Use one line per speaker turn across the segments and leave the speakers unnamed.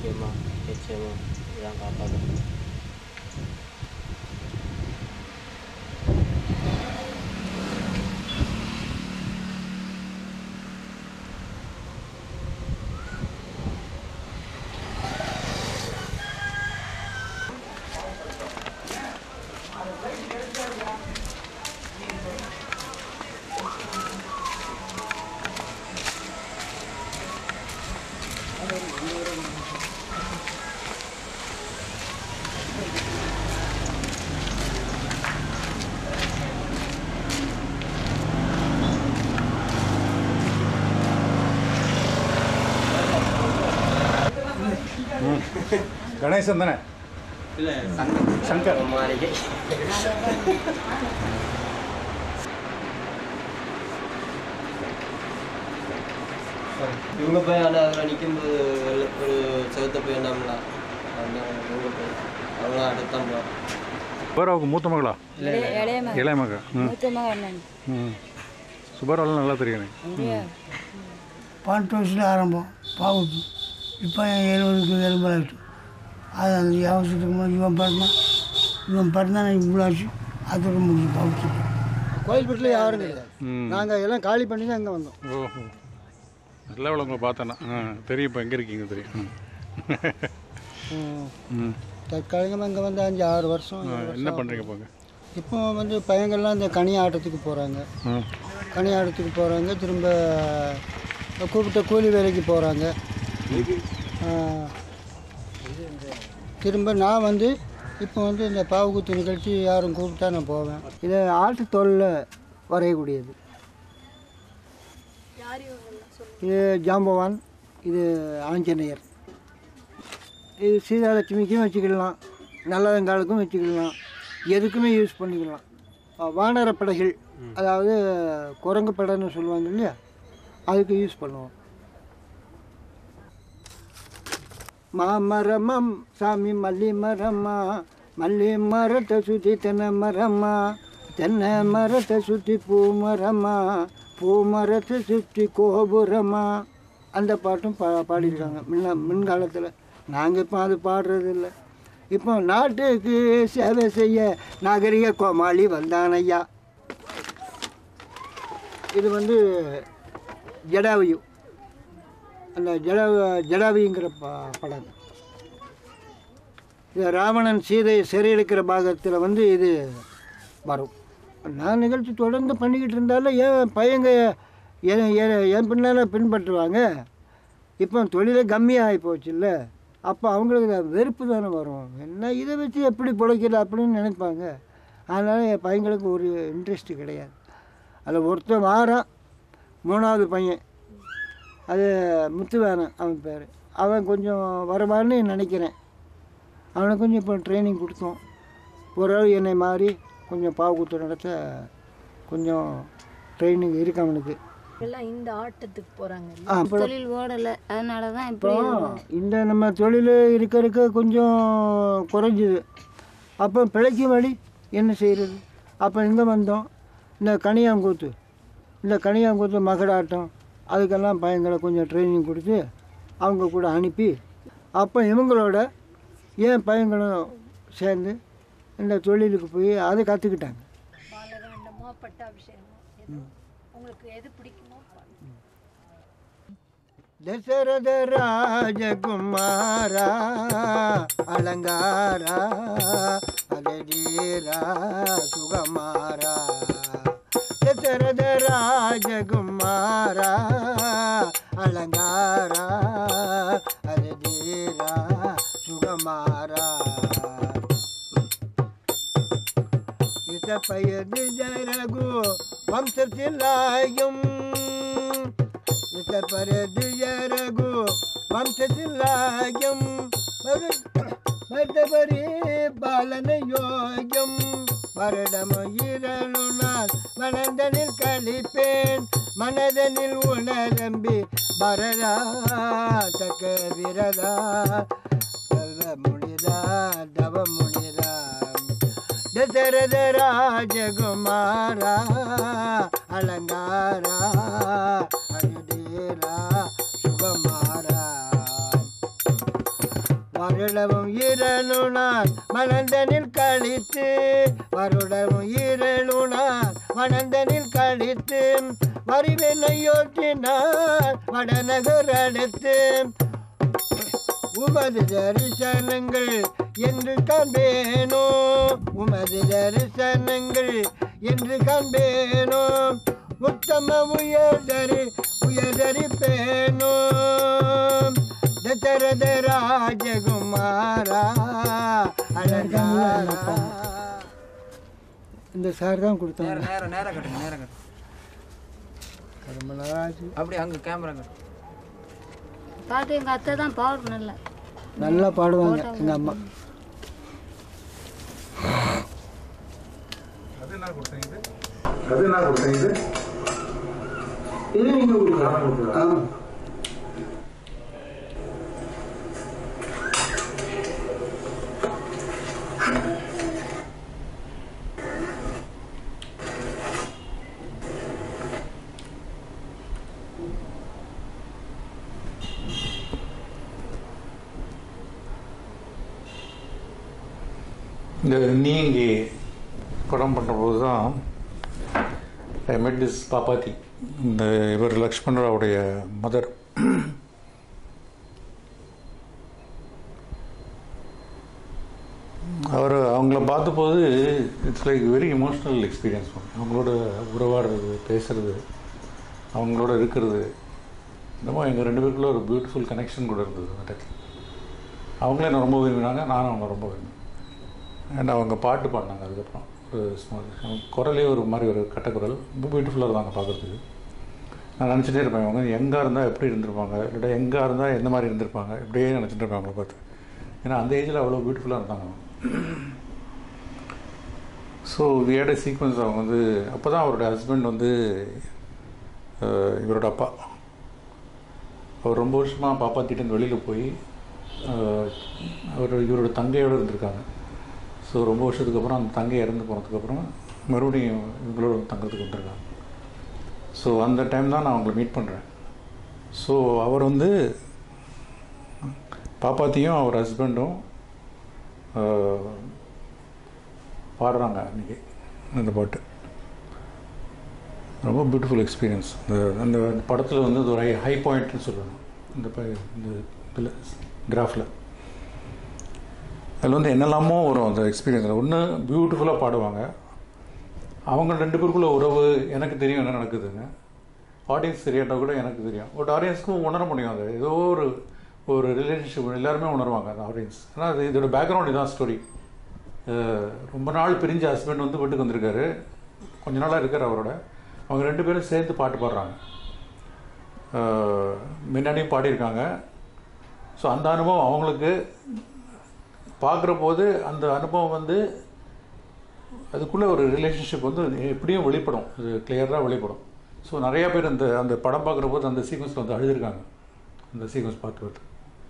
நிச்சயமா இதான் காப்பாற்றும்.
கணேசன் தானே?
இல்லை,
சங்கர்
மாளிகை. இவங்க போய் ஆனால் அதில் நிற்கும்போது ஒரு செவத்தை போய் என்னம்ல இவங்க போய் அவங்களாம் அடுத்தான் போகிறோம்.
சுபராவுக்கு மூத்த மகளா? இளைய மக. சுபராவெல்லாம் நல்லா தெரியும்.
12 வயசில் ஆரம்பம் பாவுக்கு. இப்போ 70க்கு 80 ஆகிட்டு. அது அந்த அவசரத்துக்கு முன்னாடி இவன் பிறந்தான் இவ்வளோ ஆச்சு. அதோட முடிஞ்சு பாவுச்சு.
கோயில்பட்டில் யாரும் கிடையாது. நாங்கள் எல்லாம் காலி பண்ணி தான் இங்கே வந்தோம்.
ஓஹோ, நல்ல உங்களை பார்த்தேன்னா தெரியும். இப்போ எங்கே இருக்கீங்க தெரியும்.
தற்காலிகமாக இங்கே வந்து 5-6 வருஷம்.
என்ன பண்ணுறீங்க போங்க?
இப்போ வந்து பையங்கள்லாம் இந்த கனி ஆட்டத்துக்கு போகிறாங்க. கனி ஆட்டத்துக்கு போகிறாங்க. திரும்ப கூப்பிட்ட கூலி வேலைக்கு போகிறாங்க. திரும்ப நான் வந்து இப்போ வந்து இந்த பாவுக்குத்து நிகழ்ச்சி யாரும் கூப்பிட்டா நான் போவேன். இது ஆட்டு தோலில் வரையக்கூடியது. இது ஜாம்பவான், இது ஆஞ்சநேயர், இது சீதாலட்சுமிக்கும் வச்சுக்கலாம், நல்லதங்காலுக்கும் வச்சுக்கலாம், எதுக்குமே யூஸ் பண்ணிக்கலாம். வானரப்படைகள், அதாவது குரங்கு படைன்னு சொல்லுவாங்க இல்லையா, அதுக்கு யூஸ் பண்ணுவோம். மாமரமம் சாமி மல்லி மரமா, மல்லி மரத்தை சுற்றி தென்னை மரமா, தென்னை மரத்தை சுற்றி பூ மரமா, பூ மரத்தை சுற்றி கோபுரமா. அந்த பாட்டும் பாடியிருக்காங்க முன்காலத்தில். நாங்கள் இப்போ அது பாடுறது இல்லை. இப்போ நாட்டுக்கு சேவை செய்ய நாகரிக கோமாளி வந்தானையா. இது வந்து ஜடாவியு, அந்த ஜடாவிங்கிற படம். இது ராவணன் சீதையை சிறையிழுக்கிற பாகத்தில் வந்து இது வரும். நான் நிகழ்ச்சி தொடர்ந்து பண்ணிக்கிட்டு இருந்தாலும் ஏன் பையங்க என் பின்னால் பின்பற்றுவாங்க. இப்போ தொழிலே கம்மியாகி போச்சு இல்லை. அப்போ அவங்களுக்கு வெறுப்பு தானே வரும். என்ன இதை வச்சு எப்படி பிழைக்கல அப்படின்னு நினைப்பாங்க. அதனால் என் பையங்களுக்கு ஒரு இன்ட்ரெஸ்ட்டு கிடையாது. அதில் ஒருத்தன் வாரான், 3வது பையன், அது முத்துவேணன் அவன் பேர். அவன் கொஞ்சம் வரவான்னு நினைக்கிறேன். அவனுக்கு கொஞ்சம் இப்போ ட்ரைனிங் கொடுத்தோம். ஓரளவு என்னை மாதிரி கொஞ்சம் பாவுக்கூத்து நடத்த கொஞ்சம் ட்ரைனிங் இருக்கு அவனுக்கு.
இந்த ஆட்டத்துக்கு போகிறாங்க, தொழில் ஓடலை, அதனால தான் இப்போ
இந்த நம்ம தொழில் இருக்கிறதுக்கு கொஞ்சம் குறைஞ்சிது. அப்போ பிழைக்கும் வழி என்ன செய்கிறது? அப்போ இங்கே வந்தோம். இந்த கனியாங்கூத்து மகடாட்டம், அதுக்கெல்லாம் பையங்களை கொஞ்சம் ட்ரைனிங் கொடுத்து அவங்க கூட அனுப்பி, அப்போ இவங்களோட ஏன் பையங்களும் சேர்ந்து இந்த தொழிலுக்கு போய் அதை கற்றுக்கிட்டாங்க. தசரத ராஜகுமாரா அலங்காரா அலடீரா சுகமாரா. தசரத ராஜகுமாரா அலங்காரா அலடீரா சுகமாரா. பயது ஜரகு வம்சத்திலாயும், பரது ஜரகு வம்சத்திலாயும், மருதபரி பாலன யோகம் வருடமுயிரலுனால் மனதனில் கழிப்பேன், மனதனில் உணரம்பி பரதா தக்க விரதா செல்வ முடிதா தவ முடிதா. தசரத ராஜகுமாரா அலங்காரா அயுதேரா சுகமாரா. வருடமும் 2 நாள் மணந்தனில் கழித்து வருடமும் 2 நாள் மணந்தனில் கழித்து வரிவினையோட்டினார் வடநகர் அடுத்து உமது தரிசனங்கள் என்று காண்பேனோ உமது தரிசனங்கள் என்று காண்பேனோ உத்தம உயர்தரிப்பேனோ தசரத ராஜகுமாரா அழகாரா. இந்த சார் தான் கொடுத்தாங்க.
நேரம் கட்டுங்க. அப்படி அங்கே கேமரா கட்டு.
பாட்டு எங்கள் அத்தை தான் பாடும்
நல்லா பாடுவாங்க எங்கள் அம்மா.
அது என்ன கொடுத்தீங்க
இது நீங்கள் கொடுக்கலாம். ஆமாம்.
இந்த நீங்கி படம் பண்ணுறபோது தான் ஐ மெட் திஸ் பாப்பாத்தி. இந்த இவர் லக்ஷ்மணராவுடைய மதர். அவங்கள பார்த்தபோது it's like very emotional experience. அவங்களோட உறவாடுறது, பேசுறது, அவங்களோட இருக்கிறது, இந்த எங்கள் 2 பேருக்குள்ள ஒரு பியூட்டிஃபுல் கனெக்ஷன் கூட இருந்தது அந்த இடத்துல. அவங்களே என்ன ரொம்ப விரும்பினாங்க, நானும் அவங்கள ரொம்ப விரும்பினேன். அண்ட் அவங்க பாட்டு பாடினாங்க. அதுக்கப்புறம் ஒரு ஸ்மால் குரலே ஒரு மாதிரி ஒரு கட்டக்குரல் ரொம்ப பியூட்டிஃபுல்லாக இருந்தாங்க பார்க்குறதுக்கு. நான் நினச்சிட்டே இருப்பேன், அவங்க எங்கே இருந்தால் எப்படி இருந்திருப்பாங்க, இல்லாட்டா எங்கே இருந்தால் எந்த மாதிரி இருந்திருப்பாங்க, இப்படியே நினச்சிட்டு இருப்பேன் அவங்கள பார்த்து. ஏன்னா அந்த ஏஜில் அவ்வளோ பியூட்டிஃபுல்லாக இருந்தாங்க. ஸோ வியர்ட் சீக்வன்ஸ் அவங்க அப்போ தான் அவரோட ஹஸ்பண்ட் இவரோட அப்பா அவர் ரொம்ப வருஷமாக பாப்பாத்திட்டு வெளியில் போய் இவரோட தங்கையோடு இருந்திருக்காங்க. ஸோ ரொம்ப வருஷத்துக்கு அப்புறம் அந்த தங்கை இறந்து போனதுக்கப்புறம் மறுபடியும் இவங்களோட தங்கிறதுக்கு வந்துருக்காங்க. ஸோ அந்த டைம் தான் நான் அவங்கள மீட் பண்ணுறேன். ஸோ அவர் பாப்பாத்தியும் அவர் ஹஸ்பண்டும் பாடுறாங்க அன்றைக்கி அந்த பாட்டு. ரொம்ப பியூட்டிஃபுல் எக்ஸ்பீரியன்ஸ். அந்த படத்தில் அது ஒரு ஹை பாயிண்ட்னு சொல்லணும். இந்த இதில் கிராஃபில் அதில் என்னெல்லாமோ வரும் அந்த எக்ஸ்பீரியன்ஸில். ஒன்று பியூட்டிஃபுல்லாக பாடுவாங்க. அவங்க 2 பேருக்குள்ள உறவு எனக்கு தெரியும் என்ன நடக்குதுங்க. ஆடியன்ஸ் தெரியாட்டா கூட எனக்கு தெரியும். பட் ஆடியன்ஸ்க்கும் உணர முடியும். அது ஏதோ ஒரு ரிலேஷன்ஷிப் எல்லாருமே உணர்வாங்க அந்த ஆடியன்ஸ். ஏன்னா அது இதோட பேக்ரவுண்ட் இதான் ஸ்டோரி. ரொம்ப நாள் பிரிஞ்ச ஹஸ்பண்ட் வீட்டுக்கு வந்திருக்காரு, கொஞ்ச நாளாக இருக்கார் அவரோட. அவங்க 2 பேரும் சேர்த்து பாட்டு பாடுறாங்க, முன்னாடியும் பாடியிருக்காங்க. ஸோ அந்த அனுபவம் அவங்களுக்கு பார்க்குற போது அந்த அனுபவம் அதுக்குள்ளே ஒரு ரிலேஷன்ஷிப் எப்படியும் வெளிப்படும், அது கிளியராக வெளிப்படும். ஸோ நிறையா பேர் அந்த படம் பார்க்குற போது அந்த சீக்வன்ஸில் அழுதுருக்காங்க. அந்த சீக்வன்ஸ் பார்த்து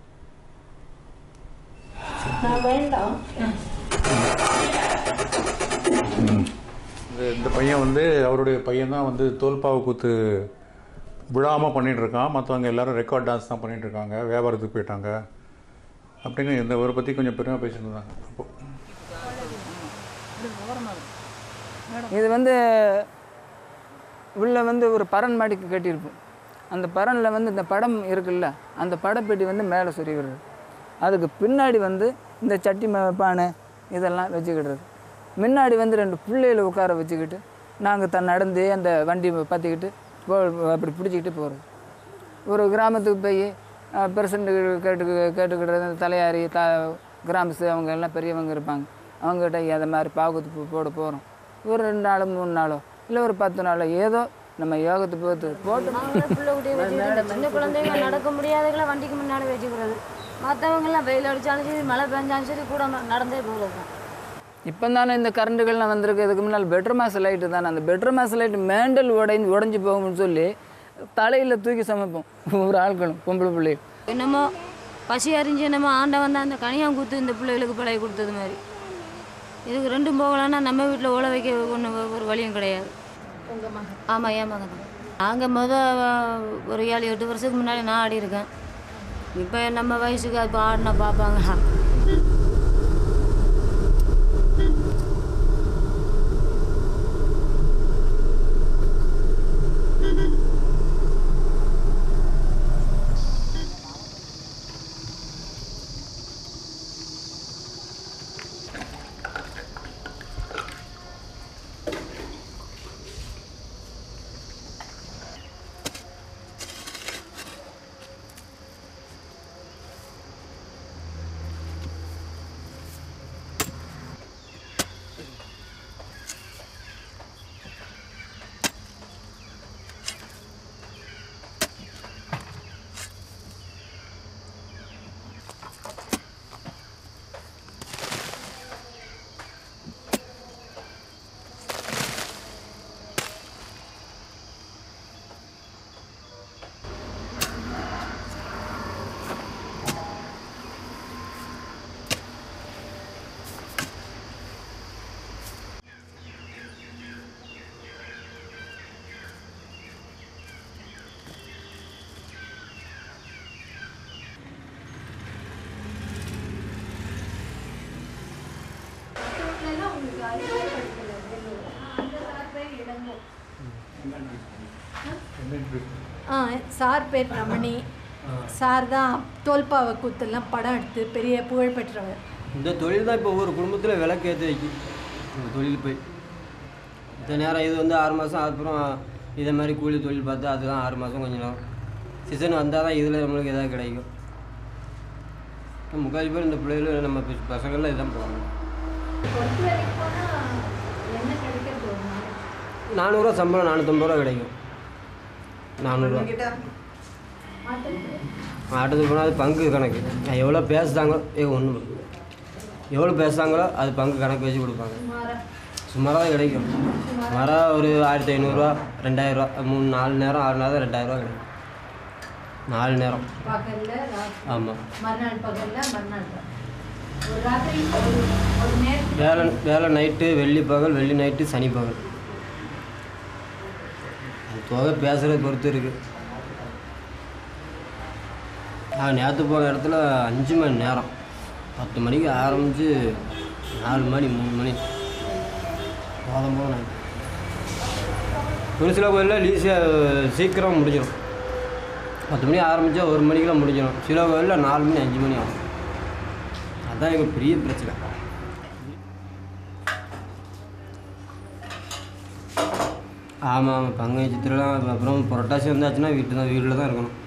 இந்த பையன் அவருடைய பையன் தான் தோல்பாவை கூத்து விழாமல் பண்ணிகிட்ருக்கான். மற்றவங்க எல்லோரும் ரெக்கார்ட் டான்ஸ் தான் பண்ணிகிட்ருக்காங்க, வியாபாரத்துக்கு போயிட்டாங்க அப்படின்னு இந்த ஊரை பற்றி கொஞ்சம் பெருமையாக பேசிட்டு இருந்தாங்க. அப்போது
இது உள்ள ஒரு பரன் மாடிக்கு கட்டியிருப்போம். அந்த பரனில் இந்த படம் இருக்குல்ல, அந்த படப்பெட்டி மேலே சொருகிறது. அதுக்கு பின்னாடி இந்த சட்டி பானை இதெல்லாம் வச்சுக்கிடுறது. முன்னாடி 2 பிள்ளைகளை உட்கார வச்சுக்கிட்டு நாங்கள் நடந்து அந்த வண்டி பற்றிக்கிட்டு அப்படி பிடிச்சிக்கிட்டு போகிறது. ஒரு கிராமத்துக்கு போய் பிரசிடண்ட் கேட்டுக்கிடுறது. அந்த தலையாரி கிராமஸ் அவங்க எல்லாம் பெரியவங்க இருப்பாங்க. அவங்ககிட்ட அதை மாதிரி பாகுத்து போட போகிறோம். ஒரு 2 நாளோ 3 நாளோ இல்லை ஒரு 10 நாளோ ஏதோ நம்ம யோகத்தை போட்டு
பிள்ளை குட்டியை வச்சுக்கிட்டு சின்ன குழந்தைங்க நடக்க முடியாதவங்கள வண்டிக்கு முன்னாடி வச்சுக்கிறது. மற்றவங்கெல்லாம் வெயில் அடித்தாலும் சரி, மழை பெஞ்சாலும் சரி கூட நடந்தே போகிறது.
இப்போ தானே இந்த கரண்ட்டுகள்லாம் வந்திருக்கு. இதுக்கு முன்னால் பெட்ரூமாஸ் லைட்டு தானே. அந்த பெட்ரூமாஸ் லைட்டு மேண்டல் உடஞ்சி போகும்னு சொல்லி தலையில் தூக்கி சமைப்போம் ஒரு ஆட்களும் பொம்பளை பிள்ளைகள்.
என்னமோ பசி அறிஞ்சு என்னமோ ஆண்டவன் அந்த கனியாங்குத்து இந்த பிள்ளைகளுக்கு பழகி கொடுத்தது மாதிரி. இதுக்கு 2 போகலான்னா நம்ம வீட்டில் ஓலை வைக்க ஒன்று ஒரு வழியும் கிடையாது. ஆமாம், என் மகன் தான். நாங்கள் ஒரு 7-8 வருஷத்துக்கு முன்னாடி நான் ஆடி இருக்கேன். இப்போ நம்ம வயசுக்கு அது ஆடினா பார்ப்பாங்களா?
சார் பேர் ரமணி. சார் தான் தோல்பாவை கூத்தெல்லாம் படம் எடுத்து பெரிய புகழ் பெற்றவர்.
இந்த தொழில் தான் இப்போ ஒவ்வொரு குடும்பத்தில் விளக்கு ஏற்றி வைக்கும். இந்த தொழில் போய் இத்தனை நேரம் இது வந்து 6 மாதம், அப்புறம் இதே மாதிரி கூலி தொழில் பார்த்து அதுதான் 6 மாதம் கொஞ்சம் நேரம் சீசன் வந்தால் தான் இதில் நம்மளுக்கு எதாவது கிடைக்கும். முக்கால் பேர் இந்த பிள்ளைகளும் நம்ம பசங்கள்லாம் இதுதான் போவாங்க. 400 ரூபா சம்பளம், 450 ரூபா கிடைக்கும். 400 ரூபா ஆட்டத்துக்கு போனால் அது பங்கு கணக்கு. எவ்வளோ பேசுகிறாங்களோ எவ்வளோ பேசுகிறாங்களோ அது பங்கு கணக்கு வச்சு கொடுப்பாங்க. சுமாராக தான் கிடைக்கும். சுமாராக ஒரு 1500 ரூபா, 2000 ரூபா, 3-4 நேரம் 6 நேரம் 2000 ரூபா கிடைக்கும். 4 நேரம். ஆமாம். வேலை நைட்டு, வெள்ளி பகல், வெள்ளி நைட்டு, சனி பகல். அது தொகை பேசுகிறத பொறுத்து இருக்குது. நேற்று போன இடத்துல 5 மணி நேரம், 10 மணிக்கு ஆரம்பித்து 4 மணி 3 மணி போதும். ஒரு சில கோயிலில் ஈஸியாக சீக்கிரம் முடிஞ்சிடும். 10 மணி ஆரம்பித்தா 1 மணிக்கெலாம் முடிஞ்சிடும். சில கோயிலில் 4 மணி 5 மணி ஆகும். அதுதான் எங்கள் பெரிய பிரச்சனை. ஆமாம், பங்கு சித்திரலாம். அப்புறம் புரட்டாசி வந்தாச்சுன்னா வீட்டில் தான் இருக்கணும்.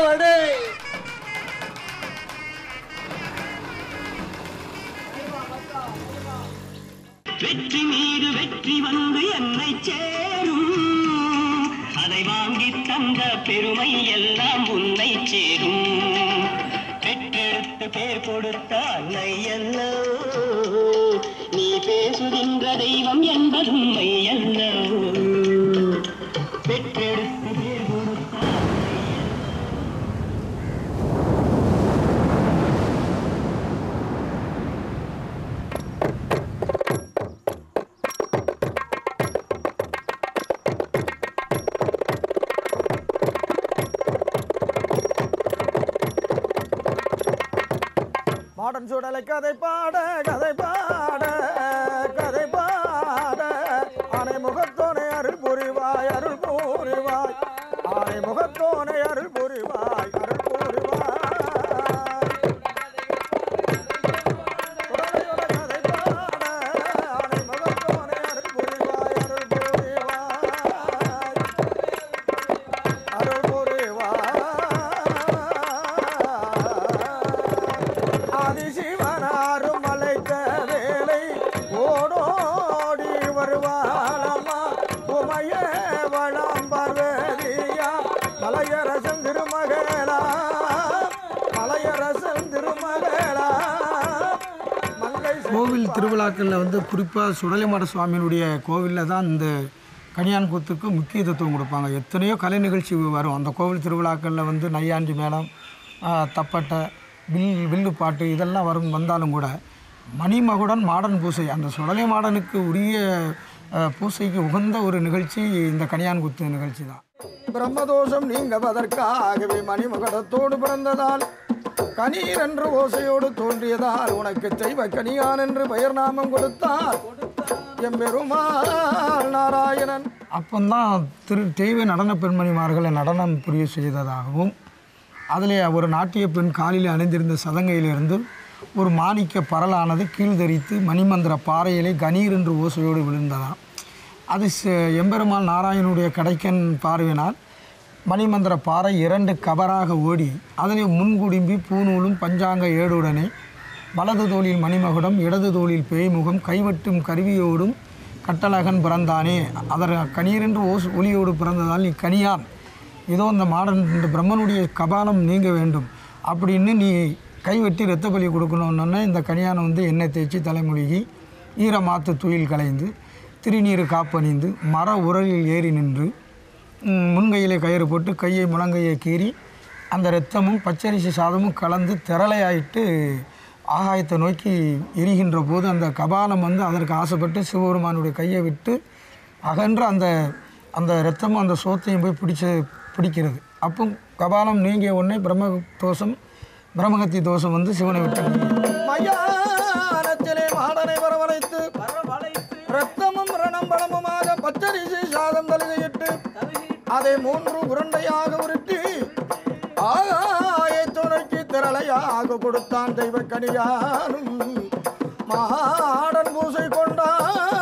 வடை
வெற்றி மீது வெற்றி வந்து என்னை சேரும், அதை வாங்கி தந்த பெருமை எல்லாம் உன்னை சேரும். பெற்றெடுத்து பேர் கொடுத்த அன்னை அல்லோ, நீ பேசுகின்ற தெய்வம் என்பது உண்மை அல்லோ. பெற்றெடுத்து பேர் கொடுத்த
மாடன் சுடலை கதை பாட கதை பாட கதை பாட ஆனை முகத்தோனை அருள் புரிவாய் அருள் புரிவாய், ஆனை முகத்தோனை அருள் புரிவாய் அருள் புரிவாய். சுடலையோட கதை பாட ஆனை முகத்தோனை அருள் புரிவாய் அருள் புரிவாய் அருள் புரிவாய். ஆதிசிவனாரும் மலைத்த வேலை ஓடோடி வருவாளம்மா, உமைய வளம் பார்வதியா மலையரசன் திருமகளா, மலையரசன் திருமகளா.
கோவில் திருவிழாக்களில் வந்து குறிப்பாக சுடலைமாட சுவாமியினுடைய கோவிலில் தான் இந்த கணியான் கூத்துக்கு முக்கியத்துவம் கொடுப்பாங்க. எத்தனையோ கலை நிகழ்ச்சி வரும் அந்த கோவில் திருவிழாக்களில் வந்து நையாண்டி மேளம், தப்பட்டை, வில்லு பாட்டு இதெல்லாம் வந்தாலும் கூட மணிமகுடன் மாடன் பூசை, அந்த சுடலை மாடனுக்கு உரிய பூசைக்கு உகந்த ஒரு நிகழ்ச்சி இந்த கணியான் குத்து நிகழ்ச்சி தான்.
பிரம்மதோஷம் நீங்குவதற்காகவே மணிமகுடத்தோடு பிறந்ததால் கணீர் என்று ஓசையோடு தோன்றியதால் உனக்கு தெய்வ கணியான் என்று பெயர் நாமம் கொடுத்தார் எம்பெருமாள் நாராயணன்.
அப்பந்தான் தெய்வ நடன பெண்மணிமார்களை நடனம் புரிய செய்ததாகவும் அதில் ஒரு நாட்டிய பெண் காலில் அணிந்திருந்த சதங்கையிலிருந்து ஒரு மாணிக்க பரலானது கீழ்தரித்து மணிமந்திர பாறையிலே கணீர் என்று ஓசையோடு விழுந்ததாம். அது எம்பெருமாள் நாராயணனுடைய கடைக்கன் பார்வையினால் மணிமந்திர பாறை 2 கபராக ஓடி அதனை முன்குடும்பி பூநூலும் பஞ்சாங்க ஏடுடனே வலது தோளில் மணிமகுடம் இடது தோளில் பேய்முகம் கைவட்டும் கருவியோடும் கட்டழகன் பிறந்தானே, அதர் கணீரென்று ஒளியோடு பிறந்ததால் நீ கணியான், இதோ இந்த மாடன் இந்த பிரம்மனுடைய கபாலம் நீங்க வேண்டும் அப்படின்னு நீ கைவெட்டி இரத்த பலி கொடுக்கணுன்னொன்னே இந்த கணியானை வந்து எண்ணெய் தேய்ச்சி தலைமொழிகி ஈரமாத்து துயில் கலைந்து திருநீர் காப்பணிந்து மர உரலில் ஏறி நின்று முன்கையிலே கயிறு போட்டு கையை முழங்கையை கீறி அந்த இரத்தமும் பச்சரிசி சாதமும் கலந்து திரளையாயிட்டு ஆகாயத்தை நோக்கி எரிகின்ற போது அந்த கபாலம் வந்து அதற்கு ஆசைப்பட்டு சிவபெருமானுடைய கையை விட்டு அகன்ற அந்த இரத்தமும் அந்த சோத்தையும் போய் பிடிக்கிறது. அப்போ கபாலம் நீங்கிய உடனே பிரம்மகத்தி தோஷம் வந்து சிவனை விட்டு
மையானத்திலே மாடனை வரவழைத்து இரத்தமும் ரணம்பளமுமாக பச்சரிசி சாதம் தழுகையிட்டு அதை 3 உருண்டையாக உருட்டி ஆகாயத்துணைக்கு திரளையாக கொடுத்தான் தெய்வ கணியானும் மாடன் பூசை கொண்டான்.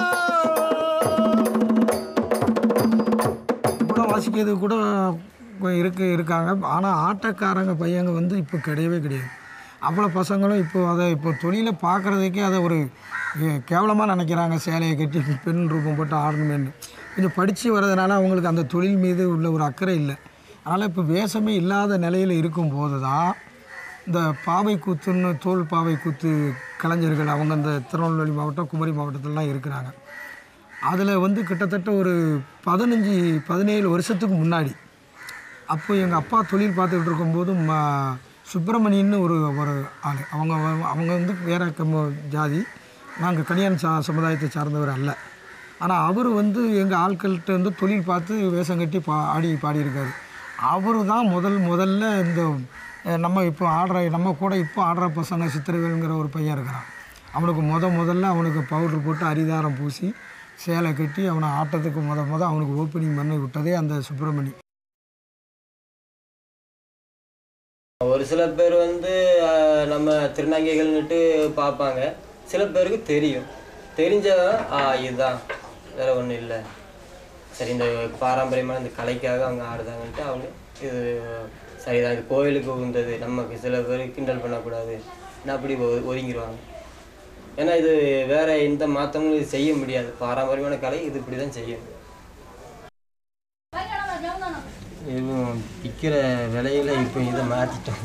வாசிக்கிறது கூட இருக்காங்க. ஆனால் ஆட்டக்காரங்க பையங்க வந்து இப்போ கிடையவே கிடையாது. அவ்வளோ பசங்களும் இப்போ தொழிலை பார்க்குறதுக்கே அதை ஒரு கேவலமாக நினைக்கிறாங்க. சேலையை கட்டி பெண் ரூபம் போட்டு ஆடணுமேன்னு கொஞ்சம் படித்து வர்றதுனால அவங்களுக்கு அந்த தொழில் மீது உள்ள ஒரு அக்கறை இல்லை. அதனால் இப்போ வேஷமே இல்லாத நிலையில் இருக்கும்போது தான் இந்த பாவை கூத்துன்னு தோல் பாவை கூத்து கலைஞர்கள் அவங்க இந்த திருநெல்வேலி மாவட்டம் குமரி மாவட்டத்திலலாம் இருக்கிறாங்க. அதில் வந்து கிட்டத்தட்ட ஒரு 15-17 வருஷத்துக்கு முன்னாடி அப்போ எங்கள் அப்பா தொழில் பார்த்துக்கிட்டு இருக்கும்போது சுப்பிரமணியன்னு ஒரு ஆள், அவங்க வந்து வேறு ஜாதி, நாங்கள் கணியான் சமுதாயத்தை சார்ந்தவர் அல்ல. ஆனால் அவர் வந்து எங்கள் ஆட்கள்கிட்ட வந்து தொழில் பார்த்து வேஷம் கட்டி பாடியிருக்காரு. அவர் தான் முதல்ல இந்த நம்ம கூட இப்போ ஆடுற பசங்க சித்திரவேலுங்கிற ஒரு பையன் இருக்கிறான். அவனுக்கு முதல்ல அவனுக்கு பவுட்ரு போட்டு அரிதாரம் பூசி சேலை கட்டி அவனை ஆட்டத்துக்கு அவனுக்கு ஓப்பனிங் பண்ணி விட்டதே அந்த சுப்பிரமணி.
ஒரு சில பேர் வந்து நம்ம திருநங்கைகள்னுட்டு பார்ப்பாங்க, சில பேருக்கு தெரிஞ்சதான் இதுதான், வேறு ஒன்றும் இல்லை, சரி இந்த பாரம்பரியமான இந்த கலைக்காக அவங்க ஆடுதாங்கன்ட்டு அவங்க இது சரிதான், இது கோயிலுக்கு உந்தது, நமக்கு சில பேர் கிண்டல் பண்ணக்கூடாது, அப்படி ஒதுங்கிடுவாங்க. ஏன்னா இது வேறு எந்த மாற்றமும் இது செய்ய முடியாது. பாரம்பரியமான கலை இது இப்படி தான் செய்யும். இதுவும் விற்கிற விலையில் இப்போ இதை மாற்றிட்டோம்.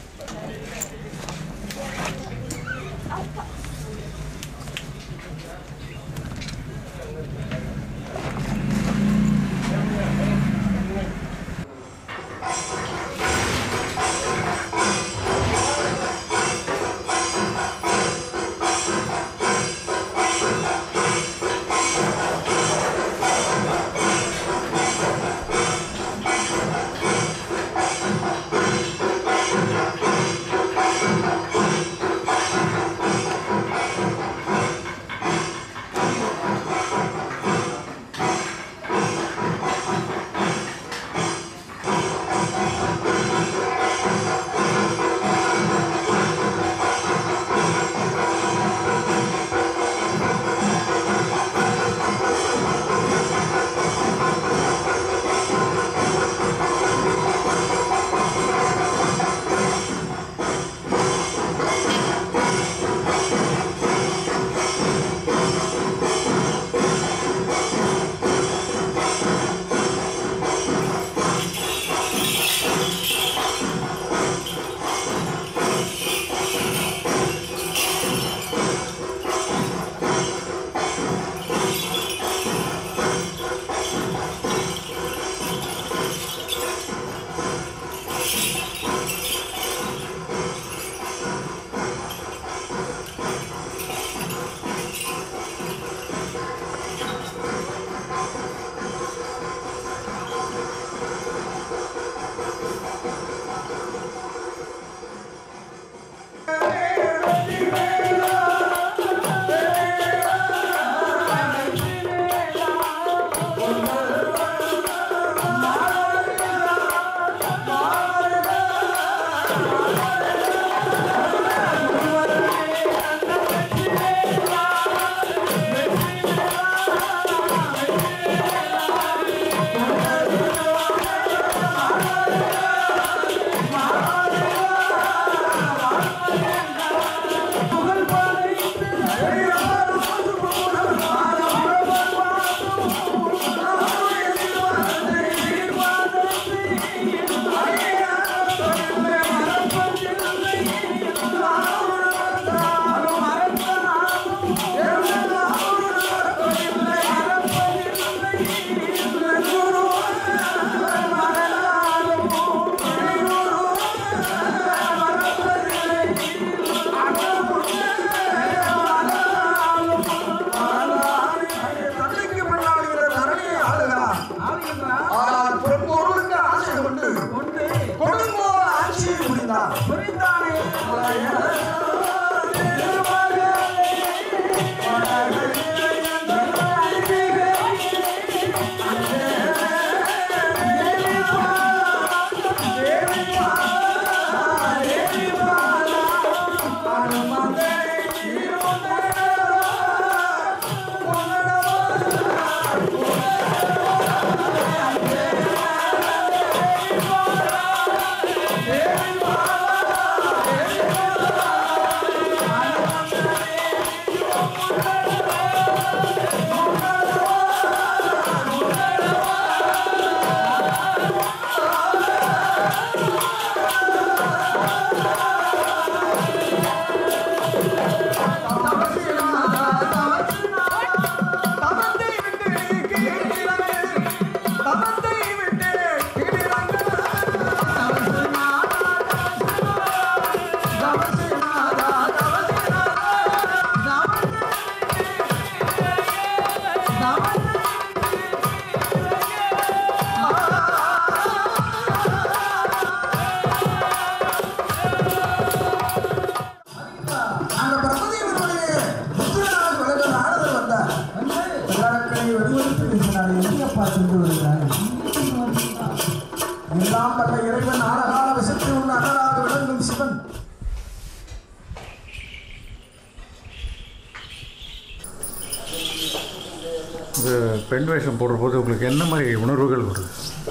பெண் வேஷம் போடுற போது உங்களுக்கு என்ன மாதிரி உணர்வுகள் வருது?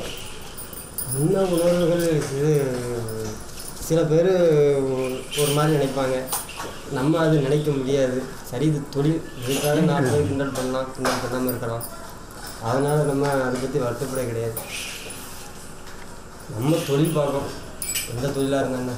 என்ன உணர்வுகள்? சில பேர் ஒரு மாதிரி நினைப்பாங்க, நம்ம அது நினைக்க முடியாது. சரி இது தொழில், இதுக்காக 4 பேர் கிண்டல் பண்ணாமல் இருக்கலாம். அதனால் நம்ம அதை பற்றி வருத்தப்பட கிடையாது. நம்ம தொழில் பார்க்கணும், எந்த தொழிலாக இருந்தாங்க.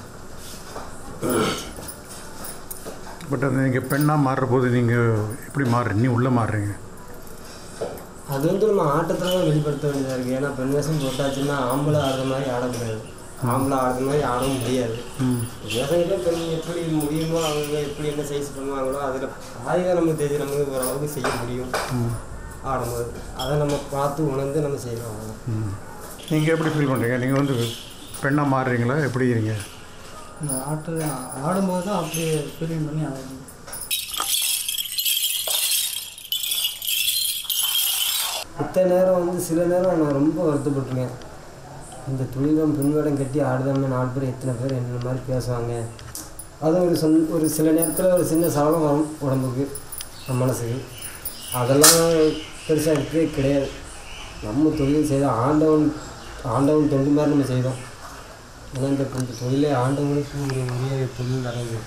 பட் அது நீங்கள் பெண்ணாக மாறுற போது நீங்கள் எப்படி மாறுறீங்க, நீ உள்ளே மாறுறீங்க?
அது வந்து நம்ம ஆட்டத்தில் தான் வெளிப்படுத்த வேண்டியதாக இருக்குது. ஏன்னா பெண் வேஷம் போட்டாச்சுன்னா ஆம்பளை ஆடுற மாதிரி ஆடக்கூடாது, ஆம்பளை ஆடுற மாதிரி ஆடவும் முடியாது. வேஷங்களே பெண் எப்படி முடியுமோ அவங்க எப்படி என்ன சைஸ் பண்ணுவாங்களோ அதில் பாதிதான் நமக்கு தெரிஞ்சு நமக்கு ஓரளவுக்கு செய்ய முடியும் ஆடும்போது. அதை நம்ம பார்த்து உணர்ந்து நம்ம செய்யணும்.
நீங்கள் எப்படி ஃபீல் பண்ணுறீங்க? நீங்கள் வந்து பெண்ணாக மாறுறீங்களா, எப்படி இருங்க?
இந்த ஆடும்போது தான் அப்படியே ஃபீலிங் பண்ணி ஆடணும்.
இத்தனை நேரம் வந்து சில நேரம் நான் ரொம்ப வருத்தப்பட்டிருக்கேன். இந்த தொழிலும் பின்வேடம் கட்டி ஆடுதாமல் 4 பேர் எத்தனை பேர் என்ன மாதிரி பேசுவாங்க. அது ஒரு சில நேரத்தில் ஒரு சின்ன சலனம் வரும் உடம்புக்கு, நம்ம மனசுக்கு. அதெல்லாம் பெருசாக இருக்கவே கிடையாது. நம்ம தொழில் செய்தோம், ஆண்டவன் தொண்டு மாதிரி நம்ம செய்தோம். ஏன்னா இந்த தொழிலே ஆண்டவனுக்கு ஒரு உரிய தொழில் நடந்தது.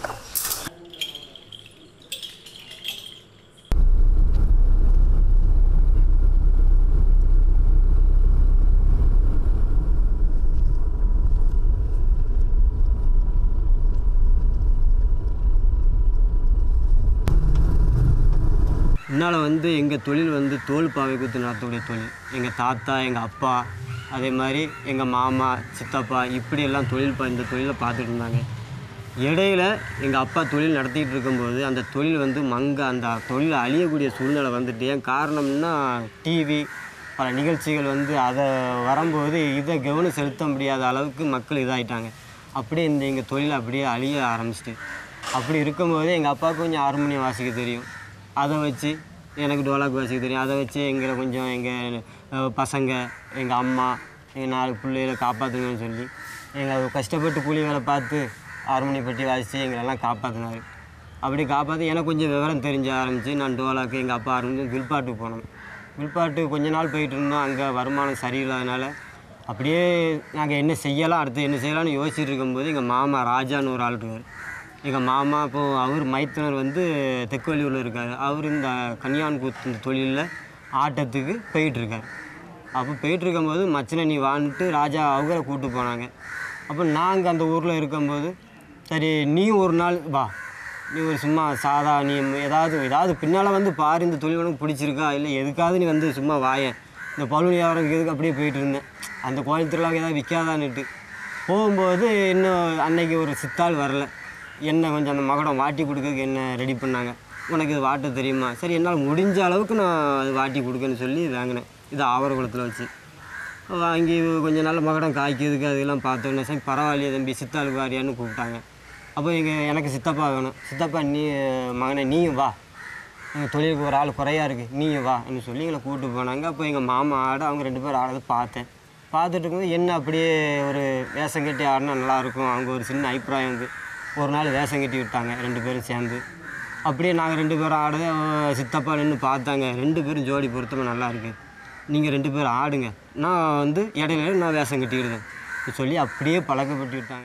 முன்னால் வந்து எங்கள் தொழில் வந்து தோல் பாவை குத்து நடத்தக்கூடிய தொழில். எங்கள் தாத்தா, எங்கள் அப்பா, அதே மாதிரி எங்கள் மாமா, சித்தப்பா இப்படியெல்லாம் இந்த தொழிலை பார்த்துட்டு இருந்தாங்க. இடையில் எங்கள் அப்பா தொழில் நடத்திக்கிட்டு இருக்கும்போது அந்த தொழில் வந்து அந்த தொழிலை அழியக்கூடிய சூழ்நிலை வந்துட்டு. ஏன் காரணம்னா டிவி பல நிகழ்ச்சிகள் வந்து அதை வரும்போது இதை கவனம் செலுத்த முடியாத அளவுக்கு மக்கள் இதாகிட்டாங்க. அப்படியே எங்கள் தொழில் அப்படியே அழிய ஆரம்பிச்சிட்டு. அப்படி இருக்கும்போது எங்கள் அப்பாவுக்கு கொஞ்சம் ஹார்மோனியம் வாசிக்க தெரியும், அதை வச்சு எனக்கு டோலாக் வாசிக்க தெரியும். அதை வச்சு எங்களை கொஞ்சம் எங்கள் பசங்க, எங்கள் அம்மா, எங்கள் 4 பிள்ளைகளை காப்பாற்றுங்கன்னு சொல்லி எங்கள் கஷ்டப்பட்டு கூலி வேலை பார்த்து ஹார்மோனியம் பட்டி வாசித்து எங்களெல்லாம் காப்பாற்றினார். அப்படி காப்பாற்றி எனக்கு கொஞ்சம் விவரம் தெரிஞ்ச ஆரம்பித்து நான் டோலாக்கு எங்கள் அப்பா ஆரம்பித்து வில்பாட்டுக்கு போனோம். வில்பாட்டுக்கு கொஞ்ச நாள் போயிட்டு இருந்தோம். அங்கே வருமானம் சரியில்லாதனால அப்படியே நாங்கள் என்ன செய்யலாம், அடுத்து என்ன செய்யலாம்னு யோசிச்சுட்டு இருக்கும்போது எங்கள் மாமா ராஜான்னு ஒரு ஆள் இருக்கார். எங்கள் மாமா இப்போது அவர் மைத்துனர் வந்து தெற்குவள்ளியூரில் இருக்கார். அவர் இந்த கன்னியான் கூத்து இந்த தொழிலில் ஆட்டத்துக்கு போயிட்டுருக்கார். அப்போ போயிட்டுருக்கும்போது மச்சனை நீ வான்ட்டு ராஜா அவரை கூப்பிட்டு போனாங்க. அப்போ நாங்கள் அந்த ஊரில் இருக்கும்போது சரி நீ ஒரு நாள் வா, நீ ஒரு சும்மா சாதா நீ ஏதாவது பின்னால் வந்து பாரு, இந்த தொழில் உனக்கு பிடிச்சிருக்கா இல்லை எதுக்காவது நீ வந்து சும்மா வாயேன், இந்த பழுனி வியாபாரம் எதுக்கு அப்படியே போயிட்டு இருந்தேன். அந்த கோயில் திருவிழாவுக்கு ஏதாவது விற்காதான்னுட்டு போகும்போது இன்னும் அன்னைக்கு ஒரு சித்தாள் வரல. என்ன கொஞ்சம் அந்த மகடம் வாட்டி கொடுக்கறதுக்கு என்ன ரெடி பண்ணாங்க. உனக்கு இது வாட்ட தெரியுமா? சரி என்னால் முடிஞ்ச அளவுக்கு நான் அது வாட்டி கொடுக்கன்னு சொல்லி வாங்கினேன். இது ஆவரகுளத்தில் வச்சு வாங்கி கொஞ்சம் நல்ல மகடம் காய்க்கிறதுக்கு அதெல்லாம் பார்த்தோன்னே சரி பரவாயில்லையே தம்பி சித்தாளுக்கு வாரியான்னு கூப்பிட்டாங்க. அப்போ எனக்கு சித்தப்பா வேணும். சித்தப்பா நீ மகனே நீயும் வா, எங்கள் தொழிலுக்கு ஒரு ஆள் குறையா இருக்குது, நீயும் வான்னு சொல்லி எங்களை கூப்பிட்டு போனாங்க. அப்போ எங்கள் மாமா ஆட அவங்க 2 பேர் ஆடுறதை பார்த்துட்டு இருக்கும்போது என்ன அப்படியே ஒரு வேஷம் கட்டி ஆடினா நல்லாயிருக்கும். அவங்க ஒரு சின்ன அபிப்பிராயம் வந்து ஒரு நாள் வேஷம் கட்டி விட்டாங்க 2 பேரும் சேர்ந்து. அப்படியே நாங்கள் 2 பேரும் ஆடுறது சித்தப்பா நின்று பார்த்தாங்க. 2 பேரும் ஜோடி பொருத்தமாக நல்லா இருக்குது, நீங்கள் 2 பேரும் ஆடுங்க, நான் வந்து இடையில நான் வேஷம் கட்டிக்கிடுவேன் சொல்லி அப்படியே பழக்கப்பட்டு விட்டாங்க.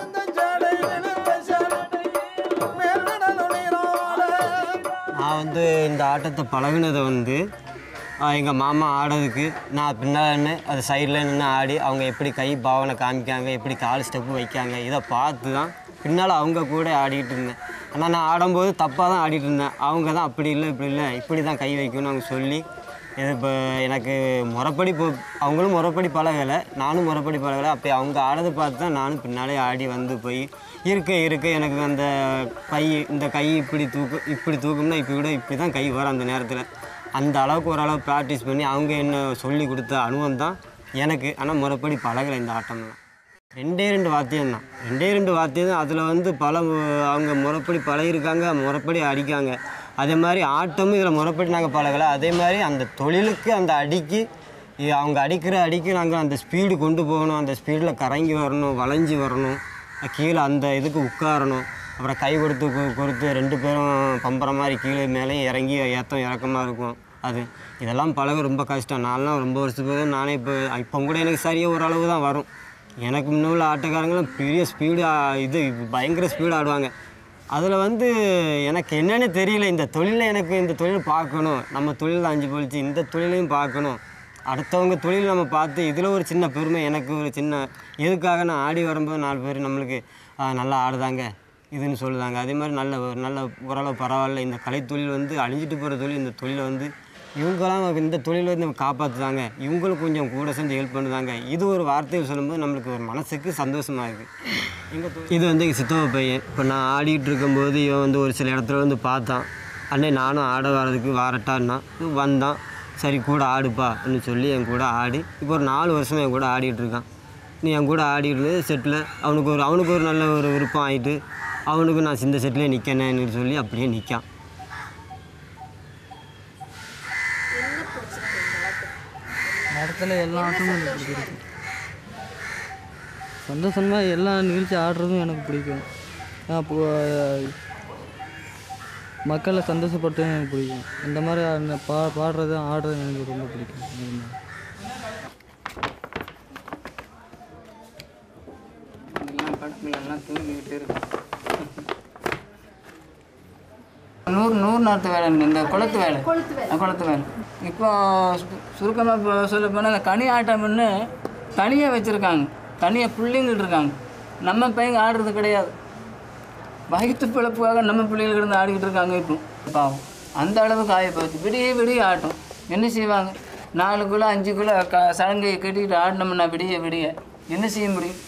நான் வந்து இந்த ஆட்டத்தை பழகினதை வந்து எங்கள் மாமா ஆடுறதுக்கு நான் பின்னால் நின்று அது சைடில் நின்று ஆடி அவங்க எப்படி கை பாவனை காமிக்காங்க, எப்படி கால் ஸ்டெப்பு வைக்காங்க, இதை பார்த்து தான் பின்னால் அவங்க கூட ஆடிக்கிட்டு இருந்தேன். ஆனால் நான் ஆடும்போது தப்பாக தான் ஆடிட்டு இருந்தேன். அவங்க தான் அப்படி இல்லை இப்படி இல்லை இப்படி தான் கை வைக்கணும்னு அவங்க சொல்லி இது இப்போ எனக்கு முறைப்படி அவங்களும் முறைப்படி பழகலை, நானும் முறைப்படி பழகலை. அப்படி அவங்க ஆடுறதை பார்த்து தான் நானும் பின்னாலே ஆடி வந்து போய் இருக்க எனக்கு அந்த இந்த கை இப்படி தூக்கும்னா இப்படி தான் கை வரும் அந்த நேரத்தில். அந்த அளவுக்கு ஓரளவு ப்ராக்டிஸ் பண்ணி அவங்க என்ன சொல்லி கொடுத்த அனுபவம் தான் எனக்கு. ஆனால் முறைப்படி பழகலை இந்த ஆட்டம்லாம். 2 வாத்தியம் தான், 2 வாத்தியம் தான். அதில் வந்து அவங்க முறைப்படி பழகிருக்காங்க, முறைப்படி அடிக்காங்க. அதே மாதிரி ஆட்டமும் இதில் முறைப்படி நாங்கள் பழகலை. அதே மாதிரி அந்த தொழிலுக்கு அந்த அடிக்கு அவங்க அடிக்கு நாங்கள் அந்த ஸ்பீடு கொண்டு போகணும், அந்த ஸ்பீடில் கறங்கி வரணும், வளைஞ்சி வரணும், கீழே அந்த இதுக்கு உட்காரணும், அப்புறம் கை கொடுத்து 2 பேரும் பம்புற மாதிரி கீழே மேலேயும் இறங்கி இறக்கமாக இருக்கும். இதெல்லாம் பழக ரொம்ப கஷ்டம். நான்லாம் ரொம்ப வருஷத்துக்கு நானே இப்போ கூட எனக்கு சரியாக ஓரளவு தான் வரும். எனக்கு முன்ன உள்ள ஆட்டக்காரங்களும் பெரிய ஸ்பீடு பயங்கர ஸ்பீடு ஆடுவாங்க. அதில் வந்து எனக்கு என்னென்னு தெரியல. இந்த தொழிலில் எனக்கு இந்த தொழில் பார்க்கணும், நம்ம தொழில் அஞ்சு போலிச்சு, இந்த தொழிலையும் பார்க்கணும், அடுத்தவங்க தொழில் நம்ம பார்த்து இதில் ஒரு சின்ன பெருமை எனக்கு ஒரு சின்ன எதுக்காக நான் ஆடி வரும்போது 4 பேர் நம்மளுக்கு நல்லா ஆடுதாங்க இதுன்னு சொல்லுதாங்க. அதே மாதிரி நல்ல ஓரளவு பரவாயில்ல. இந்த கலைத்தொழில் வந்து அழிஞ்சிட்டு போகிற தொழில். இந்த தொழிலை வந்து இவங்களாம் இந்த தொழிலை வந்து காப்பாற்றுதாங்க, இவங்களும் கொஞ்சம் கூட சேர்ந்து ஹெல்ப் பண்ணுதாங்க. இது ஒரு வார்த்தையை சொல்லும்போது நம்மளுக்கு ஒரு மனசுக்கு சந்தோஷமாக இருக்குது. இது வந்து எங்கள் சித்தப்பா பையன். இப்போ நான் ஆடிட்டு இருக்கும்போது இவன் வந்து ஒரு சில இடத்துல வந்து பார்த்தான். அண்ணே நானும் ஆட வர்றதுக்கு வாரட்டான்னா வந்தான். சரி கூட ஆடுப்பா அப்படின்னு சொல்லி என் கூட ஆடி இப்போ ஒரு 4 வருஷம் என் கூட ஆடிட்டு இருக்கான். நீ என் கூட ஆடிட்டு செட்டில் அவனுக்கு ஒரு நல்ல ஒரு விருப்பம் ஆகிட்டு அவனுக்கு நான் இந்த செட்டிலே நிற்கனேன்னு சொல்லி அப்படியே நிற்கான்.
இடத்துல எல்லா ஆட்டமும் எனக்கு பிடிக்கும். சந்தோஷமாக எல்லா நிகழ்ச்சி ஆடுறதும் எனக்கு பிடிக்கும். மக்களை சந்தோஷப்படுத்தும் எனக்கு பிடிக்கும். இந்த மாதிரி பாடுறது ஆடுறது எனக்கு ரொம்ப பிடிக்கும்.
எல்லாம் படத்துலலாம் தூங்கிக்கிட்டு இருக்கும். 100 நாற்று வேலை, இந்த குளத்து வேலை. இப்போ சுருக்கமாக சொல்ல போனால் இந்த கனி ஆட்டம்னு தனியாக வச்சுருக்காங்க, தனியாக பிள்ளைங்கள் இருக்காங்க. நம்ம பையங்க ஆடுறது கிடையாது. வயிற்று பிழப்புக்காக நம்ம பிள்ளைகள் இருந்து ஆடிக்கிட்டு இருக்காங்க. இப்போ பாவம் அந்த அளவுக்கு ஆகிப்போச்சு. விடிய ஆட்டம். என்ன செய்வாங்க? 4 கிலோ 5 கிலோ சலங்கையை கட்டிக்கிட்டு ஆடினோம்னா விடிய என்ன செய்ய முடியும்?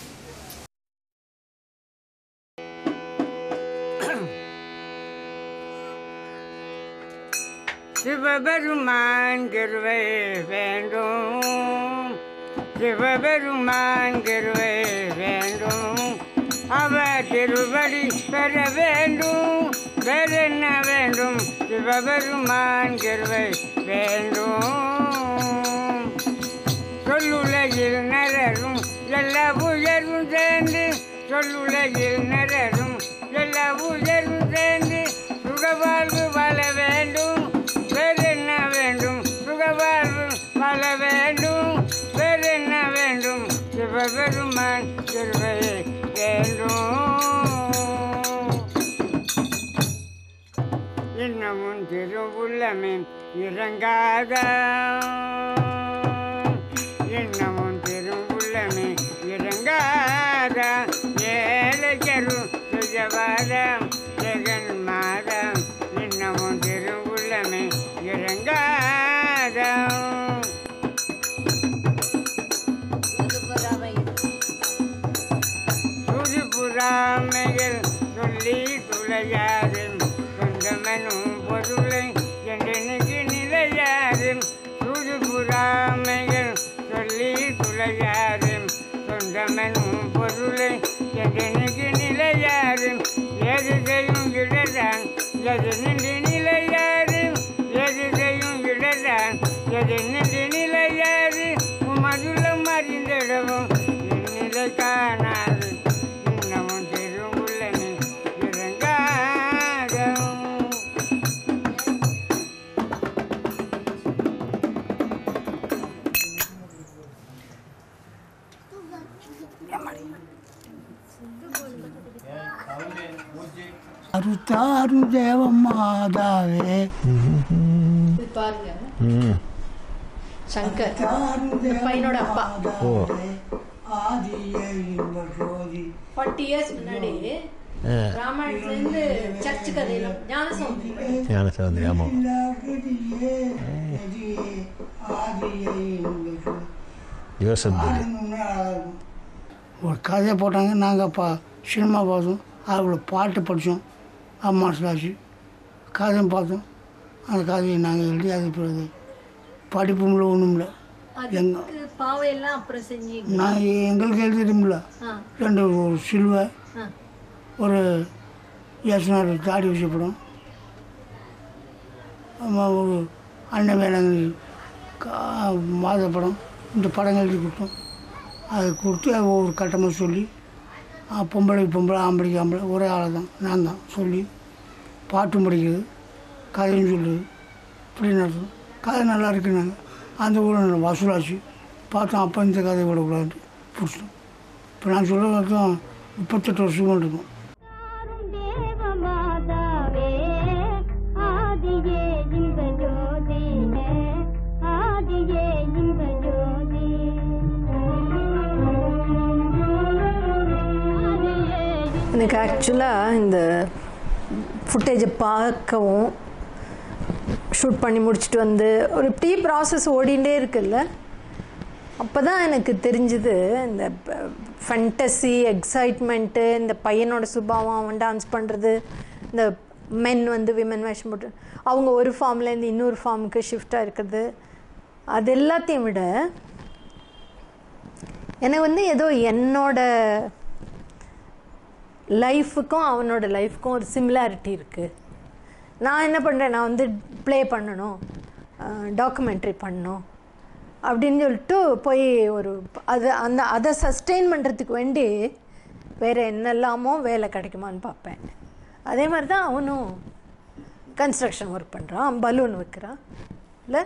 சிவபெருமான் கிருபை வேண்டும், சிவபெருமான் கிருபை வேண்டும், அவர் திருவடி பெற வேண்டும், வேறென்ன வேண்டும்? சிவபெருமான் கிருபை வேண்டும். சொல்லுலகில் நரரும் எல்லா உயர்வும் சேர்ந்து, சொல்லுலகில் நரரும் எல்லா உயர்வும் சேர்ந்து சுகவாழ்வு வாழ வேண்டும், வேறென்ன வேண்டும்? சுகவாழ்வு வாழ வேண்டும், வேறென்ன வேண்டும்? சிவபெருமான் கிருபை வேண்டும். இன்னமும் திருவுள்ளமே இறங்காத, இன்னமும் திருவுள்ளமே இறங்காத, ஏழைக்கரும் சுஜவாதம் ஜெகன் மாதம், இன்னமும் திருவுள்ளமே இறங்காத. சுதிபுறாமையில் சொல்லி துளையாது, சொந்தமெனும் பொருளை என்றெனுக்கு நிலையாது. சுதிபுறாமையில் சொல்லி துளையாது, சொந்தமெனும் பொருளை என்றெனுக்கு நிலையாது. எது செய்யும் இடர்தான் எது நின்று நிலையாது, எது செய்யும் இடர்தான் எது நின்று நிலையாது. உமதுள்ளம் அறிந்திடவும் இந்நிலை காணாது, இன்னமும் திருவுள்ளமே இறங்காத.
அருத்தாரு தேவ மாதாவே
பாருங்க சங்கர் பையனோட அப்பா. 40 years முன்னாடி ராமாயணத்துலேருந்து சர்ச்சு கதையில ஞானசௌந்தரி
ஆமாம்
ஒரு கதையை போட்டாங்க. நாங்கள் சினிமா பார்த்தோம், அவங்கள பாட்டு படித்தோம், மாதம் கதையும் பார்த்தோம். அந்த கதையை நாங்கள் எழுதி அது பிறகு படிப்பும் இல்லை ஒன்றும் இல்லை.
பாவையெல்லாம் அப்புறம் செஞ்சு
நான் எங்களுக்கு எழுதிடும்ல 2 ஒரு சிலுவை, ஒரு இயேசுநாள் தாடி வச்ச படம், ஒரு அண்ணன் வேளாங்கண்ணி மாத படம், இந்த படம் எழுதி கொடுத்தோம். அதை கொடுத்து ஒவ்வொரு கட்டமாக சொல்லி பொம்பளைக்கு பொம்பளை ஆம்பளைக்கு ஆம்பளை ஒரே ஆளை தான் நான் தான் சொல்லி பாட்டும் படிக்கிறது கதையும் சொல்லுது இப்படி நடத்தும். கதை நல்லா இருக்குன்னாங்க. அந்த ஊரில் வசூலாச்சு பார்த்தோம். அப்போ இந்த கதை விடக்கூடாதுன்ட்டு பிடிச்சிட்டோம். இப்போ நான் சொல்கிறது 38 வருஷம் இருக்கும்.
எனக்கு ஆக்சுவலாக இந்த ஃபுட்டேஜை பார்க்கவும் ஷூட் பண்ணி முடிச்சுட்டு வந்து ஒரு ப்ராசஸ் ஓடிண்டே இருக்குல்ல, அப்போ தான் எனக்கு தெரிஞ்சுது இந்த ஃபேண்டசி எக்ஸைட்மெண்ட்டு, இந்த பையனோட சுபாவம், அவன் டான்ஸ் பண்ணுறது, இந்த மென் வந்து விமன் வேஷம் போட்டு அவங்க ஒரு ஃபார்ம்லேருந்து இன்னொரு ஃபார்முக்கு ஷிஃப்டாக இருக்கிறது, அது எல்லாத்தையும் விட எனக்கு வந்து ஏதோ என்னோட லைஃபுக்கும் அவனோட லைஃபுக்கும் ஒரு சிமிலாரிட்டி இருக்குது. நான் என்ன பண்ணுறேன், நான் வந்து ப்ளே பண்ணணும், டாக்குமெண்ட்ரி பண்ணணும் அப்படின்னு சொல்லிட்டு போய் ஒரு அதை சஸ்டெயின் பண்ணுறதுக்கு வேண்டி வேறு என்னெல்லாமோ வேலை கிடைக்குமான்னு பார்ப்பேன். அதே மாதிரி தான் அவனும் கன்ஸ்ட்ரக்ஷன் ஒர்க் பண்ணுறான், பலூன் விற்கிறான் இல்லை.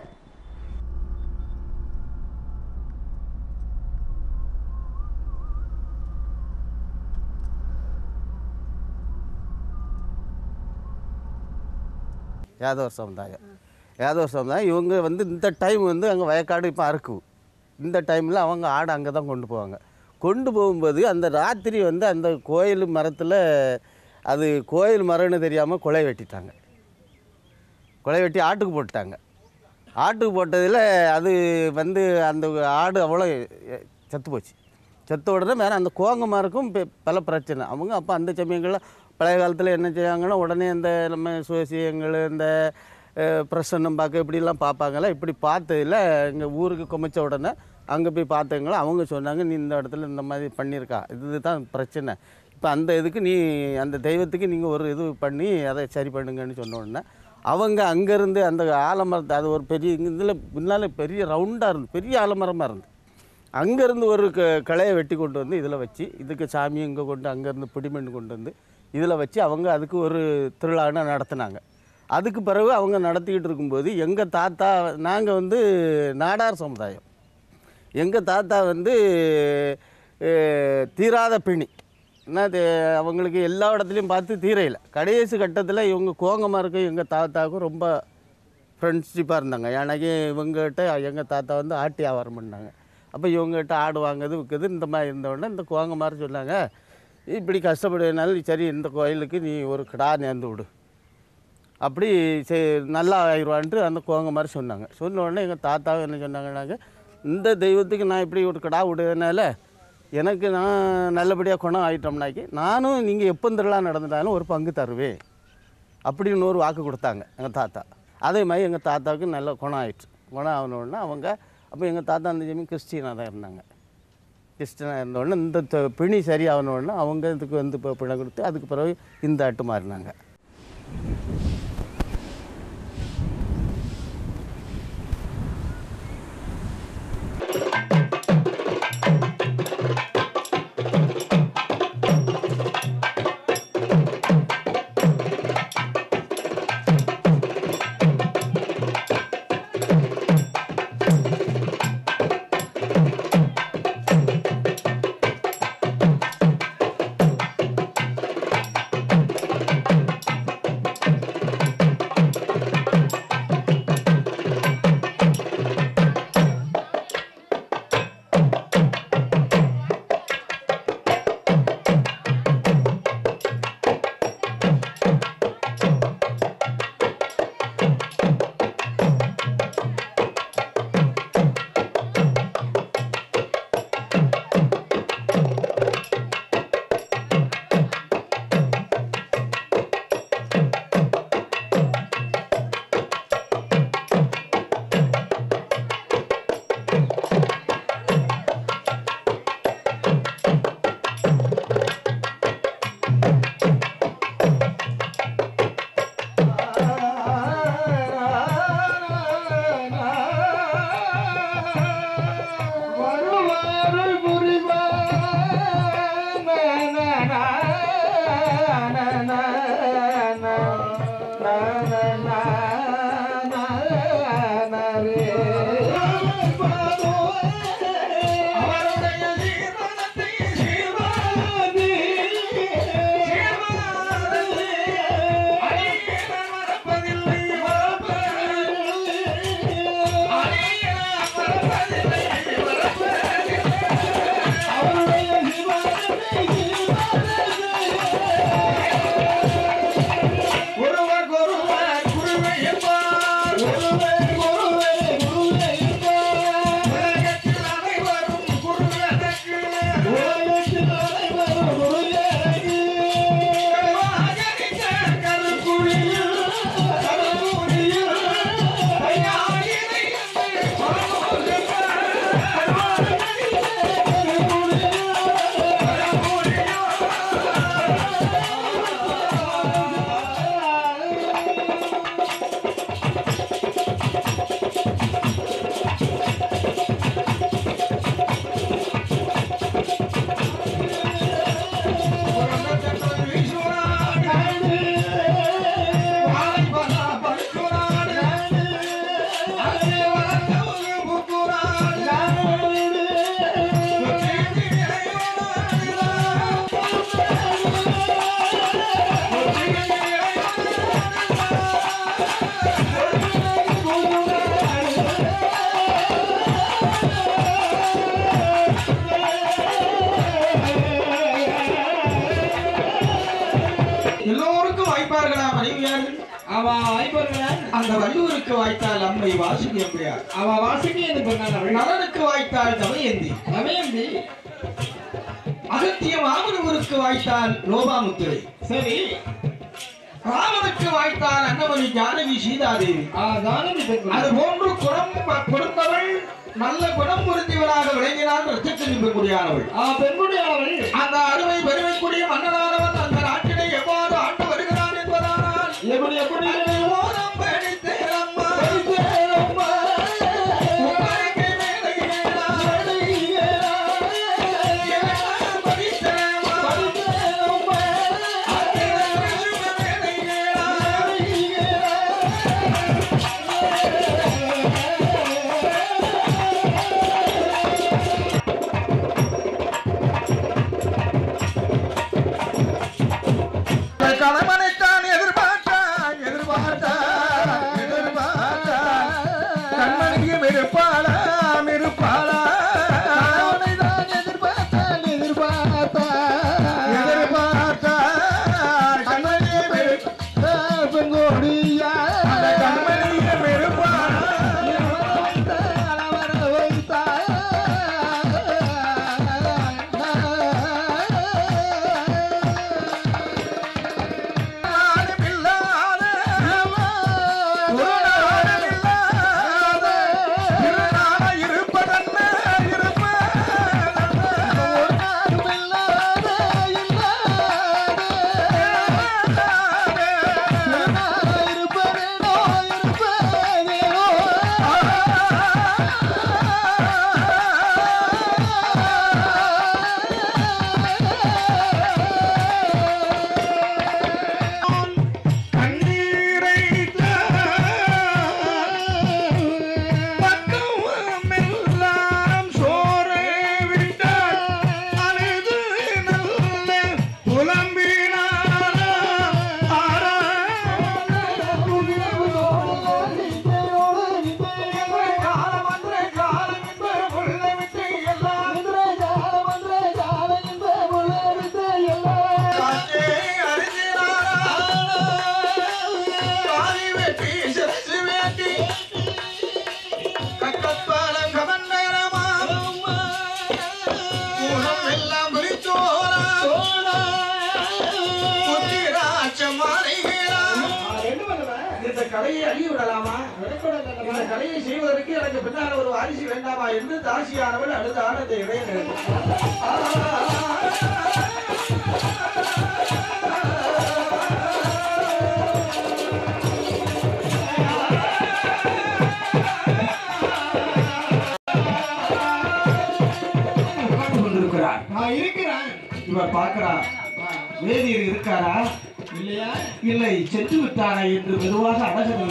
யாதவர் சமுதாயம் இவங்க வந்து இந்த டைம் வந்து அங்கே வயக்காடு இப்போ அறுக்கும். இந்த டைமில் அவங்க ஆடை அங்கே தான் கொண்டு போவாங்க. கொண்டு போகும்போது அந்த ராத்திரி வந்து அந்த கோயில் மரத்தில் அது கோயில் மரம்னு தெரியாமல் கொலை வெட்டிட்டாங்க. கொலை வெட்டி ஆட்டுக்கு போட்டுட்டாங்க. ஆட்டுக்கு போட்டதில் அது வந்து அந்த ஆடு அவ்வளோ செத்து போச்சு. செத்த உடனே வேறு அந்த கோங்கமாருக்கும் பல பிரச்சனை. அவங்க அப்போ அந்த சமயங்களில் பழைய காலத்தில் என்ன செய்வாங்கன்னா, உடனே இந்த நம்ம சுவசியங்கள் இந்த பிரசன்னம் பார்க்க இப்படிலாம் பார்ப்பாங்களா. இப்படி பார்த்ததில் இங்கே ஊருக்கு குமைச்ச உடனே அங்கே போய் பார்த்தவங்கள அவங்க சொன்னாங்க, நீ இந்த இடத்துல இந்த மாதிரி பண்ணியிருக்கா, இது தான் பிரச்சனை. இப்போ அந்த இதுக்கு நீ அந்த தெய்வத்துக்கு நீங்கள் ஒரு இது பண்ணி அதை சரி பண்ணுங்கன்னு சொன்ன உடனே அவங்க அங்கேருந்து அந்த ஆலமரத்தை, அது ஒரு பெரிய இதில் முன்னால் பெரிய ரவுண்டாக இருந்து பெரிய ஆலமரமாக இருந்து அங்கேருந்து ஒரு கிளையை வெட்டி கொண்டு வந்து இதில் வச்சு, இதுக்கு சாமியும் இங்கே கொண்டு அங்கேருந்து பிடிமண் கொண்டு வந்து இதில் வச்சு அவங்க அதுக்கு ஒரு திருவிழான்னு நடத்தினாங்க. அதுக்கு பிறகு அவங்க நடத்திக்கிட்டு இருக்கும்போது எங்கள் தாத்தா, நாங்கள் வந்து நாடார் சமுதாயம், எங்கள் தாத்தா வந்து தீராத பிணி என்ன அவங்களுக்கு எல்லா இடத்துலையும் பார்த்து தீரையில் கடைசி கட்டத்தில் இவங்க கோங்கமாக இருக்க எங்கள் தாத்தாவுக்கும் ரொம்ப ஃப்ரெண்ட்ஷிப்பாக இருந்தாங்க. எனக்கு இவங்ககிட்ட எங்கள் தாத்தா வந்து ஆட்டி வியாபாரம் பண்ணாங்க. அப்போ இவங்ககிட்ட ஆடு வாங்குறது விற்குது இந்த மாதிரி இருந்தவுடனே இந்த கோங்க மாதிரி சொன்னாங்க, இப்படி கஷ்டப்படுறதுனால சரி இந்த கோயிலுக்கு நீ ஒரு கிடா நேர்ந்து விடு, அப்படி நல்லா ஆயிடுவான்ட்டு அந்த கோங்க மாதிரி சொன்னாங்க. சொன்ன உடனே எங்கள் தாத்தாவும் என்ன சொன்னாங்கன்னாங்க, இந்த தெய்வத்துக்கு நான் இப்படி ஒரு கிடா விடுறதுனால எனக்கு நான் நல்லபடியாக குணம் ஆகிட்டோம்னாக்கி நானும் நீங்கள் எப்போ திருவிழா நடந்துட்டாலும் ஒரு பங்கு தருவேன் அப்படின்னு ஒரு வாக்கு கொடுத்தாங்க எங்கள் தாத்தா. அதே மாதிரி எங்கள் தாத்தாவுக்கு நல்ல குணம் ஆயிடுச்சு. குணம் ஆகணுன்னா அவங்க அப்போ எங்கள் தாத்தா அந்த ஜமீன் கிறிஸ்டினாக தான் இருந்தாங்க. கிறிஸ்டினாக இருந்தோடனே இந்த பிணி சரியாகணுன்னா அவங்க இதுக்கு வந்து இப்போ பிணை கொடுத்து அதுக்கு பிறகு இந்த ஆட்டு மாறினாங்க.
எல்லோருக்கும் வாய்ப்பார்களா மனைவியார்கள் அவ வாய்ப்பார்களா அந்த வள்ளுவருக்கு வாய்த்தால் அம்மை வாசுகி எம்பியார் அவ வாசுகி என்று சொன்னார் நலனுக்கு வாய்த்தால் தமயந்தி தமயந்தி அகத்திய மாமனுவருக்கு வாய்த்தால் லோபாமுத்திரை சரி ராமனுக்கு வாய்த்தால் அன்னமணி ஜானகி சீதாதேவி அது போன்று குணம் கொடுத்தவள் நல்ல குணம் பொருந்தியவளாக விளங்கினான் ரத்தத்தின் பெண்குடியானவள் பெண்குடியானவள் அந்த அருமை பெருமைக்குரிய மன்னனானவன் அந்த நாட்டினை எவ்வாறு ஆண்டு வருகிறான் என்பதானால் எப்படி ஓரம் படித்தேரம்மா கணவனைத்தான் எதிர்பார்த்தான் கண்மணியும் இருப்பாளா கணவனைதான் எதிர்பார்த்தான் கண்மணியும் பெங்கோடியா கண்மணியும் இருப்பாளா கலையை அழிய விடலாமா இந்த கலையை செய்வதற்கு எனக்கு பின்னால் ஒரு வாரிசு வேண்டாமா என்று தாசியானவள் அழுதான அந்த இடையினர் கொண்டிருக்கிறார் நான் இருக்கிறேன் இவர் பார்க்கிறார் வேதியர் இருக்காரா இல்லையா இல்லை சென்று விட்டாரா என்று மெதுவாக அடகு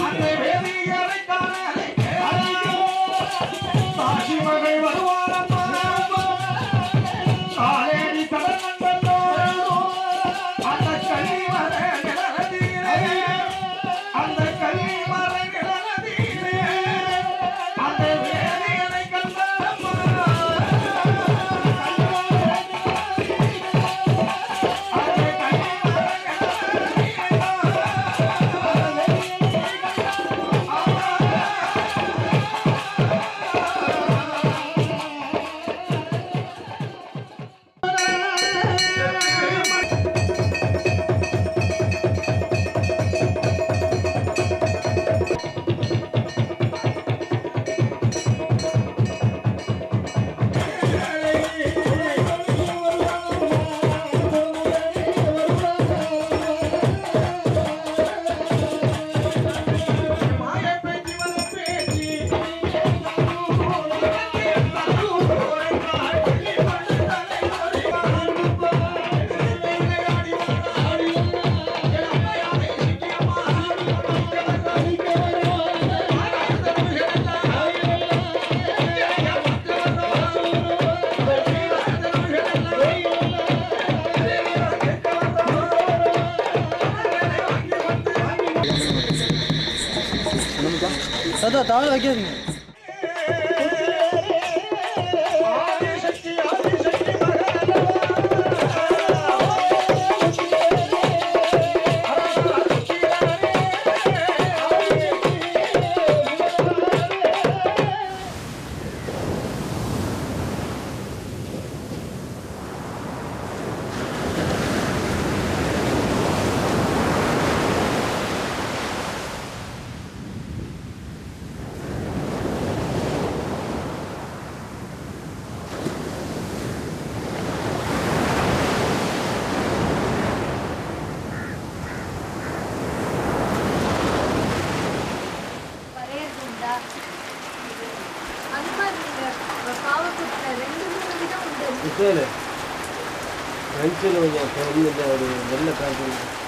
சார் தவறு வைக்காதீங்க. வெள்ளை காய்ச்சி